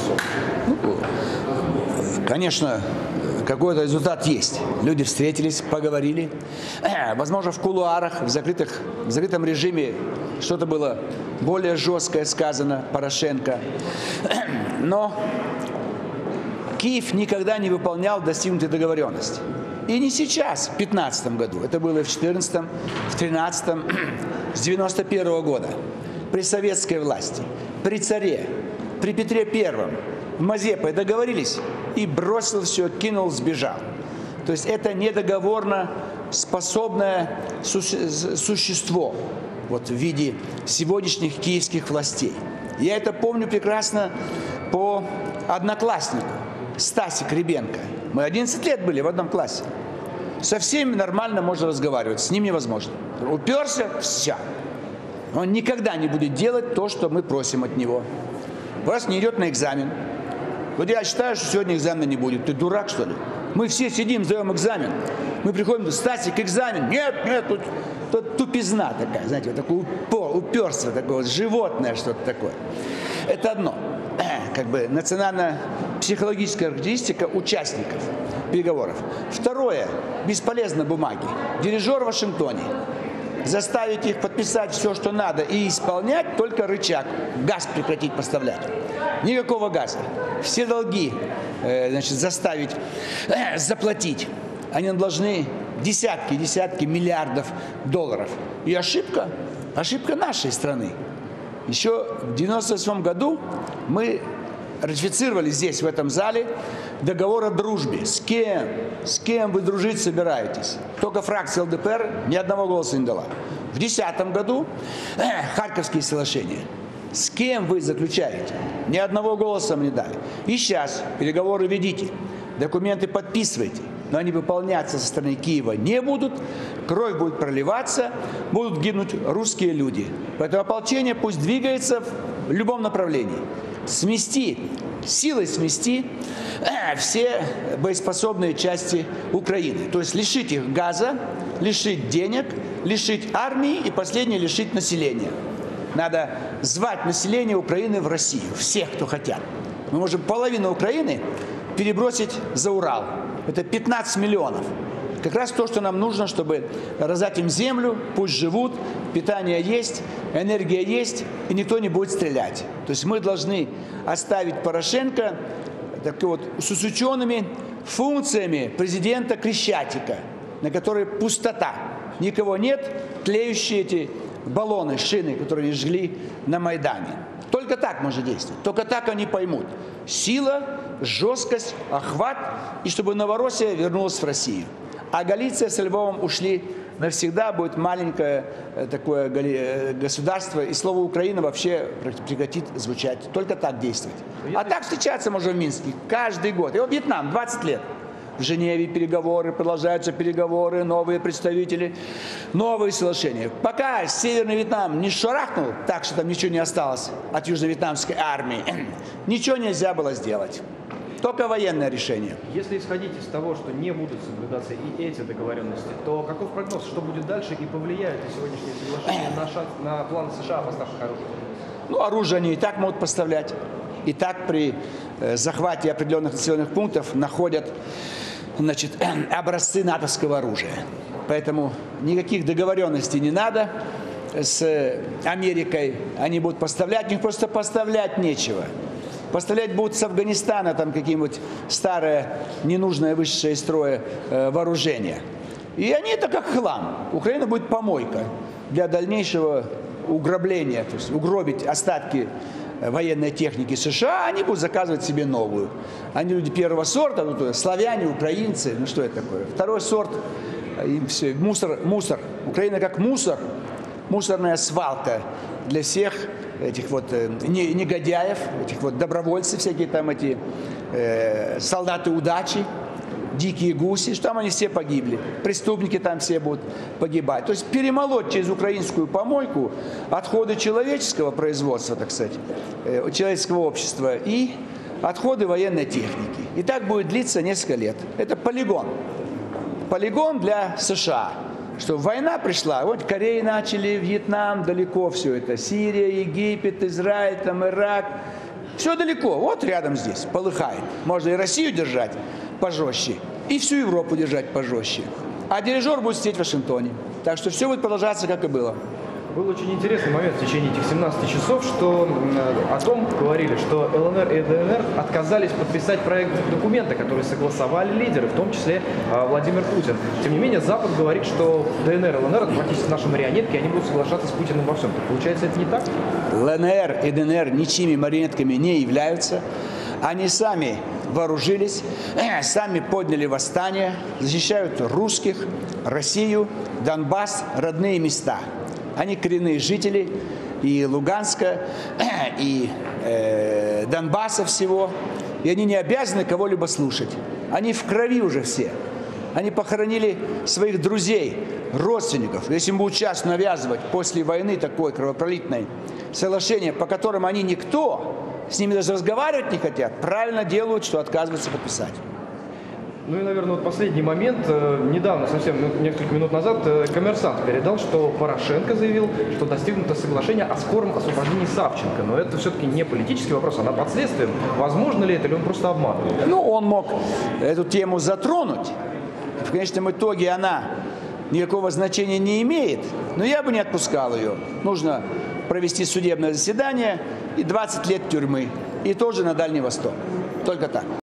Конечно, какой-то результат есть. Люди встретились, поговорили. Возможно, в кулуарах, в закрытом режиме что-то было более жесткое сказано Порошенко. Но Киев никогда не выполнял достигнутые договоренности. И не сейчас, в 2015 году. Это было и в 2014, в 2013, с 1991 года. При советской власти, при царе, при Петре Первом. В Мазепе договорились и бросил все, кинул, сбежал. То есть это недоговорно способное существо вот, в виде сегодняшних киевских властей. Я это помню прекрасно по однокласснику Стасик Ребенко. Мы 11 лет были в одном классе. Со всеми нормально можно разговаривать, с ним невозможно. Уперся, все. Он никогда не будет делать то, что мы просим от него. Раз не идет на экзамен. Вот я считаю, что сегодня экзамена не будет. Ты дурак, что ли? Мы все сидим, сдаем экзамен. Мы приходим, Стасик, экзамен. Нет, тут тупизна такая, знаете, вот такое уперство, такое вот животное что-то такое. Это одно. Как бы национально-психологическая характеристика участников переговоров. Второе. Бесполезно бумаги. Дирижер в Вашингтоне. Заставить их подписать все, что надо, и исполнять только рычаг. Газ прекратить поставлять. Никакого газа. Все долги заставить заплатить. Они должны десятки миллиардов долларов. И ошибка нашей страны. Еще в 1998 году мы ратифицировали здесь, в этом зале, договор о дружбе. С кем вы дружить собираетесь? Только фракция ЛДПР ни одного голоса не дала. В 2010 году Харьковские соглашения. С кем вы заключаете? Ни одного голоса не дали. И сейчас переговоры ведите, документы подписывайте, но они выполняться со стороны Киева не будут, кровь будет проливаться, будут гибнуть русские люди. Поэтому ополчение пусть двигается в любом направлении. Силой смести все боеспособные части Украины. То есть лишить их газа, лишить денег, лишить армии и последнее лишить населения. Надо звать население Украины в Россию, всех, кто хотят. Мы можем половину Украины перебросить за Урал. Это 15 миллионов. Как раз то, что нам нужно, чтобы раздать им землю, пусть живут, питание есть, энергия есть, и никто не будет стрелять. То есть мы должны оставить Порошенко с учеными функциями президента Крещатика, на которой пустота. Никого нет, тлеющие эти баллоны, шины, которые они жгли на Майдане. Только так можно действовать, только так они поймут. Сила, жесткость, охват, и чтобы Новороссия вернулась в Россию. А Галиция с Львовом ушли навсегда, будет маленькое такое государство, и слово «Украина» вообще прекратит звучать. Только так действовать. А так встречаться можно в Минске каждый год. И вот Вьетнам, 20 лет. В Женеве переговоры, продолжаются переговоры, новые представители, новые соглашения. Пока Северный Вьетнам не шарахнул, так что там ничего не осталось от южно-вьетнамской армии, ничего нельзя было сделать. Только военное решение. Если исходить из того, что не будут соблюдаться и эти договоренности, то каков прогноз, что будет дальше и повлияет на сегодняшнее соглашение на план США о поставках оружия? Ну, оружие они и так могут поставлять. И так при захвате определенных населенных пунктов находят образцы натовского оружия. Поэтому никаких договоренностей не надо с Америкой. Они будут поставлять, у них просто поставлять нечего. Поставлять будут с Афганистана там какие-нибудь старое, ненужное, вышедшее из строя вооружение. И они это как хлам. Украина будет помойка для дальнейшего уграбления, то есть угробить остатки военной техники США, они будут заказывать себе новую. Они люди первого сорта, славяне, украинцы, ну что это такое? Второй сорт, им все, мусор. Украина как мусор, мусорная свалка для всех этих вот негодяев, этих вот добровольцев, всякие там эти солдаты удачи, дикие гуси, что там они все погибли. Преступники там все будут погибать. То есть перемолоть через украинскую помойку отходы человеческого производства, так сказать, человеческого общества и отходы военной техники. И так будет длиться несколько лет. Это полигон. Полигон для США. Что война пришла, вот Корея начали, Вьетнам, далеко все это, Сирия, Египет, Израиль, там, Ирак, Все далеко, вот рядом здесь, полыхает. Можно и Россию держать пожестче, и всю Европу держать пожестче. А дирижер будет сидеть в Вашингтоне. Так что все будет продолжаться, как и было. Был очень интересный момент в течение этих 17 часов, что о том говорили, что ЛНР и ДНР отказались подписать проект документа, который согласовали лидеры, в том числе Владимир Путин. Тем не менее, Запад говорит, что ДНР и ЛНР это практически наши марионетки, и они будут соглашаться с Путиным во всем. Так получается, это не так? ЛНР и ДНР ничьими марионетками не являются. Они сами вооружились, сами подняли восстание, защищают русских, Россию, Донбасс, родные места. Они коренные жители и Луганска, и Донбасса всего. И они не обязаны кого-либо слушать. Они в крови уже все. Они похоронили своих друзей, родственников. Если им будут сейчас навязывать после войны такое кровопролитное соглашение, по которым они никто, с ними даже разговаривать не хотят, правильно делают, что отказываются подписать. Ну и, наверное, вот последний момент. Недавно, совсем несколько минут назад, «Коммерсант» передал, что Порошенко заявил, что достигнуто соглашение о скором освобождении Савченко. Но это все-таки не политический вопрос, а под следствием. Возможно ли это, или он просто обманывает? Ну, он мог эту тему затронуть. В конечном итоге она никакого значения не имеет, но я бы не отпускал ее. Нужно провести судебное заседание и 20 лет тюрьмы. И тоже на Дальний Восток. Только так.